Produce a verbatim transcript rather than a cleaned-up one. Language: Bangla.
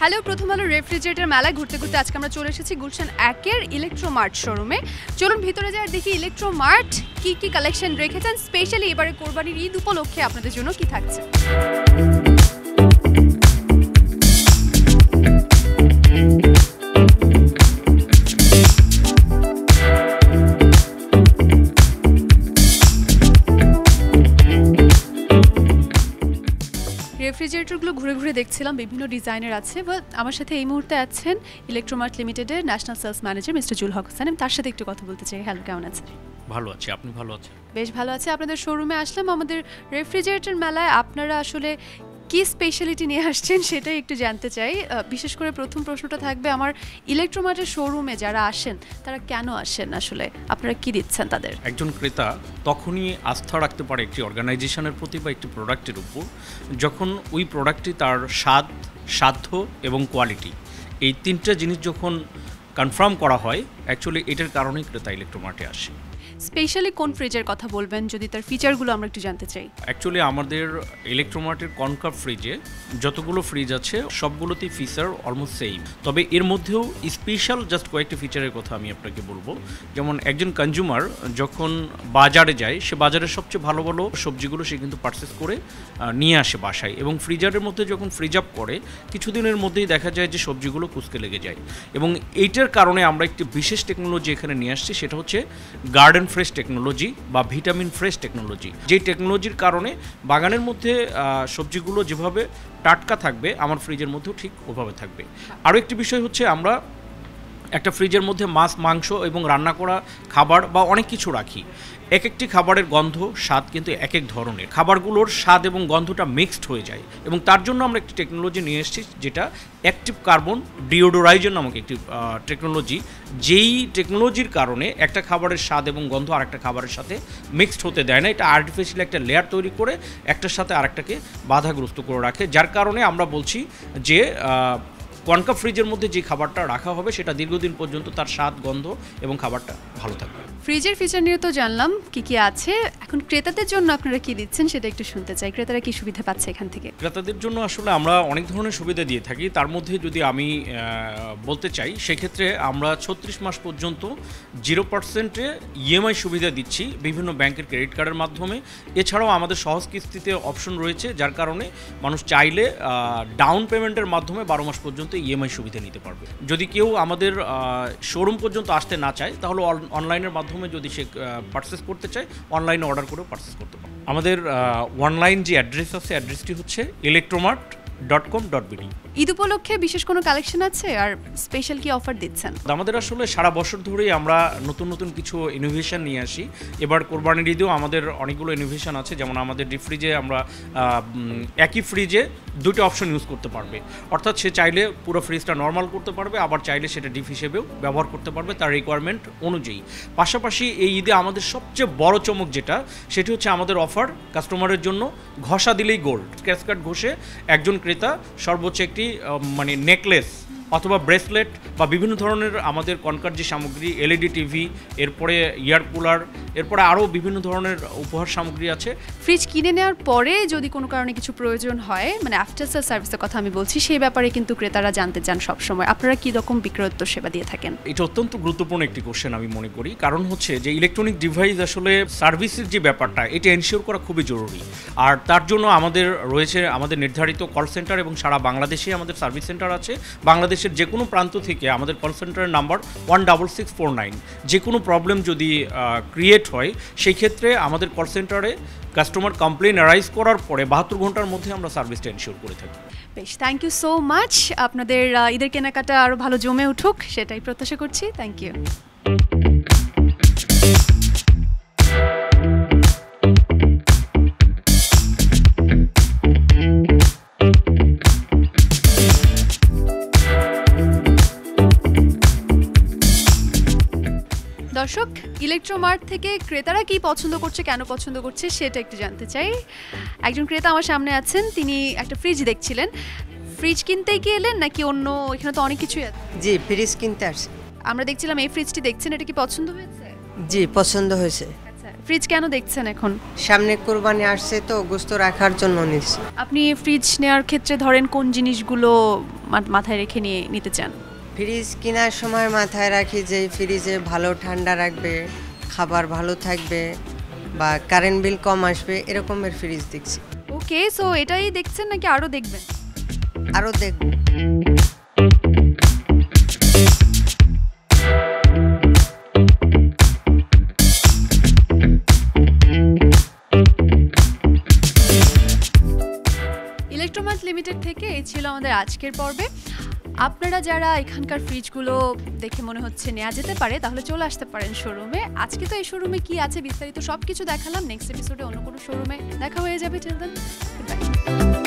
হ্যালো, প্রথম আলো রেফ্রিজারেটর মেলায় ঘুরতে ঘুরতে আজকে আমরা চলে এসেছি গুলশান একের ইলেকট্রোমার্ট শোরুমে। চলুন ভিতরে যাই আর দেখি ইলেকট্রোমার্ট কি কি কালেকশন রেখেছেন, স্পেশালি এবারে কোরবানির ঈদ উপলক্ষে আপনাদের জন্য কি থাকছে। রেফ্রিজারেটরগুলো ঘুরে ঘুরে দেখছিলাম, বিভিন্ন ডিজাইনের আছে। বাট আমার সাথে এই মুহূর্তে আছেন ইলেকট্রোমার্ট লিমিটেডের national sales manager mister Zul Haque Hossain. আমি তার সাথে একটু কথা বলতে চাই। হ্যালো, কেমন আছেন? ভালো আছি, আপনি ভালো আছেন? বেশ ভালো আছে। আপনাদের শোরুমে আসলাম, আমাদের রেফ্রিজারেটর মেলায় আপনারা আসলে কি স্পেশালিটি নিয়ে আসছেন সেটাই একটু জানতে চাই। বিশেষ করে প্রথম প্রশ্নটা থাকবে আমার, ইলেকট্রোমার্টের শোরুমে যারা আসেন তারা কেন আসেন, আসলে আপনারা কি দিচ্ছেন তাদের? একজন ক্রেতা তখনই আস্থা রাখতে পারে একটি অর্গানাইজেশনের প্রতি বা একটি প্রোডাক্টের উপর যখন ওই প্রোডাক্টটি তার স্বাদ, সাধ্য এবং কোয়ালিটি, এই তিনটা জিনিস যখন কনফার্ম করা হয়, অ্যাকচুয়ালি এটার কারণেই ক্রেতা ইলেকট্রোমার্টে আসে। স্পেশালি কোন ফ্রিজের কথা বলবেন, যদি তার ফিচারগুলো আমরা একটু জানতে চাই। অ্যাকচুয়ালি আমাদের ইলেকট্রোমার্টের কনকাপ ফ্রিজে যতগুলো ফ্রিজ আছে সবগুলোতেই ফিচার অলমোস্ট সেম, তবে এর মধ্যেও স্পেশাল জাস্ট কয়েকটি ফিচারের কথা আমি আপনাকে বলবো। যেমন একজন কনজিউমার যখন বাজারে যায়, সে বাজারের সবচেয়ে ভালো ভালো সবজিগুলো সে কিন্তু পারচেস করে নিয়ে আসে বাসায়, এবং ফ্রিজারের মধ্যে যখন ফ্রিজ আপ করে কিছুদিনের মধ্যেই দেখা যায় যে সবজিগুলো কুঁচকে লেগে যায়। এবং এইটার কারণে আমরা একটি বিশেষ টেকনোলজি এখানে নিয়ে আসছি, সেটা হচ্ছে গার্ডেন ফ্রেশ টেকনোলজি বা ভিটামিন ফ্রেশ টেকনোলজি। যে টেকনোলজির কারণে বাগানের মধ্যে সবজিগুলো যেভাবে টাটকা থাকবে, আমার ফ্রিজের মধ্যেও ঠিক ওভাবে থাকবে। আরও একটি বিষয় হচ্ছে, আমরা একটা ফ্রিজের মধ্যে মাছ, মাংস এবং রান্না করা খাবার বা অনেক কিছু রাখি। এক একটি খাবারের গন্ধ, স্বাদ কিন্তু এক এক ধরনের, খাবারগুলোর স্বাদ এবং গন্ধটা মিক্সড হয়ে যায়, এবং তার জন্য আমরা একটি টেকনোলজি নিয়ে এসেছি যেটা অ্যাক্টিভ কার্বন ডিওডোরাইজার নামক একটি টেকনোলজি। যেই টেকনোলজির কারণে একটা খাবারের স্বাদ এবং গন্ধ আরেকটা খাবারের সাথে মিক্সড হতে দেয় না, এটা আর্টিফিশিয়াল একটা লেয়ার তৈরি করে একটার সাথে আরেকটাকে বাধাগ্রস্ত করে রাখে, যার কারণে আমরা বলছি যে কনকাপ ফ্রিজের মধ্যে যে খাবারটা রাখা হবে সেটা দীর্ঘদিন পর্যন্ত তার স্বাদ, গন্ধ এবং খাবারটা ভালো থাকবে। ফ্রিজের ফিচার নিয়ে তো জানলাম কি কি আছে, এখন ক্রেতাদের জন্য আপনারা কি দিচ্ছেন সেটা একটু শুনতে চাই। ক্রেতারা কি সুবিধা পাচ্ছে এখান থেকে? ক্রেতাদের জন্য আসলে আমরা অনেক ধরনের সুবিধা দিয়ে থাকি, তার মধ্যে যদি আমি বলতে চাই সেক্ষেত্রে আমরা ছত্রিশ মাস পর্যন্ত জিরো পার্সেন্টে ইএমআই সুবিধা দিচ্ছি বিভিন্ন ব্যাংকের ক্রেডিট কার্ডের মাধ্যমে। এছাড়াও আমাদের সহজ কিস্তিতে অপশন রয়েছে, যার কারণে মানুষ চাইলে ডাউন পেমেন্টের মাধ্যমে বারো মাস পর্যন্ত ইএমআই সুবিধা নিতে পারবে। যদি কেউ আমাদের শোরুম পর্যন্ত আসতে না চায়, তাহলে অনলাইনের মাধ্যমে যদি সে পারচেস করতে চায়, অনলাইনে অর্ডার করেও পারচেস করতে পারে। আমাদের অনলাইন যে অ্যাড্রেস আছে, অ্যাড্রেসটি হচ্ছে Electromart dot com dot BD. Eid উপলক্ষে বিশেষ কোনো কালেকশন আছে আর স্পেশাল কি অফার দিচ্ছেন? আমাদের আসলে সারা বছর ধরেই আমরা নতুন নতুন কিছু ইনোভেশন নিয়ে আসি। এবার কোরবানির ঈদেও আমাদের অনেকগুলো ইনোভেশন আছে, যেমন আমাদের ডিপ ফ্রিজে আমরা একই ফ্রিজে দুটো অপশন ইউজ করতে পারবে, অর্থাৎ সে চাইলে পুরো ফ্রিজটা নর্মাল করতে পারবে, আবার চাইলে সেটা ডিপ হিসেবেও ব্যবহার করতে পারবে তার রিকোয়ারমেন্ট অনুযায়ী। পাশাপাশি এই ঈদে আমাদের সবচেয়ে বড় চমক যেটা, সেটি হচ্ছে আমাদের অফার কাস্টমারের জন্য ঘষা দিলেই গোল্ড। স্ক্র্যাচ কার্ড ঘষে একজন ক্রেতা সর্বোচ্চ একটি মানে নেকলেস অথবা ব্রেসলেট বা বিভিন্ন ধরনের আমাদের কনকার যে সামগ্রী, এলইডি টিভি, এরপরে ইয়ার কুলার, এরপরে আরও বিভিন্ন ধরনের উপহার সামগ্রী আছে। ফ্রিজ কিনে নেওয়ার পরে যদি কোনো কারণে কিছু প্রয়োজন হয়, মানে আফটার সেল সার্ভিসের কথা আমি বলছি, সেই ব্যাপারে কিন্তু ক্রেতারা জানতে চান সবসময়, আপনারা কী রকম বিক্রয়োত্তর সেবা দিয়ে থাকেন? এটা অত্যন্ত গুরুত্বপূর্ণ একটি কোশ্চেন আমি মনে করি, কারণ হচ্ছে যে ইলেকট্রনিক ডিভাইস আসলে সার্ভিসের যে ব্যাপারটা, এটা এনশিওর করা খুবই জরুরি। আর তার জন্য আমাদের রয়েছে আমাদের নির্ধারিত কল সেন্টার, এবং সারা বাংলাদেশে আমাদের সার্ভিস সেন্টার আছে। বাংলাদেশের যে কোনো প্রান্ত থেকে আমাদের কল সেন্টারের number one double six four nine. যে কোনো প্রবলেম যদি ক্রিয়েট হয়, সেই ক্ষেত্রে আমাদের কল সেন্টারে কাস্টমার কমপ্লেন অ্যারাইজ করার পরে বাহাত্তর ঘন্টার মধ্যে আমরা সার্ভিসটা এনশিওর করে থাকি। বেশ, থ্যাংক ইউ সো মাচ। আপনাদের ঈদের কেনাকাটা আরও ভালো জমে উঠুক সেটাই প্রত্যাশা করছি। Thank you. দর্শক, ইলেকট্রোমার্ট থেকে ক্রেতারা কি পছন্দ করছে, কেন পছন্দ করছে সেটা একটু জানতে চাই। একজন ক্রেতা আমার সামনে আছেন, তিনি একটা ফ্রিজ দেখছিলেন। ফ্রিজ কিনতে কি এলেন নাকি অন্য? এখানে তো অনেক কিছুই আছে। জি, ফ্রিজ কিনতে আসছি। আমরা দেখছিলাম এই ফ্রিজটি দেখছেন, এটা কি পছন্দ হয়েছে? জি, পছন্দ হয়েছে। আচ্ছা, ফ্রিজ কেন দেখছেন এখন? সামনে কুরবানি আসছে তো গোশত রাখার জন্য নিচ্ছি। আপনি ফ্রিজ নেওয়ার ক্ষেত্রে ধরেন কোন জিনিসগুলো মা- মাথায় রেখে নিয়ে নিতে চান? ফ্রিজ কেনার সময় মাথায় রাখি যে ফ্রিজে ভালো ঠান্ডা রাখবে, খাবার ভালো থাকবে বা কারেন্ট বিল কম আসবে, এরকমের ফ্রিজ দেখছি। ওকে, সো এটাই দেখছেন নাকি আরও দেখবেন? আরও দেখব। ইলেকট্রোমার্ট লিমিটেড থেকে এই ছিল আমাদের আজকের পর্বে। আপনারা যারা এখানকার ফ্রিজগুলো দেখে মনে হচ্ছে নেওয়া যেতে পারে, তাহলে চলে আসতে পারেন শোরুমে। আজকে তো এই শোরুমে কি আছে বিস্তারিত সব কিছু দেখালাম, নেক্সট এপিসোডে অন্য কোনো শোরুমে দেখা হয়ে যাবে। Till then, good by.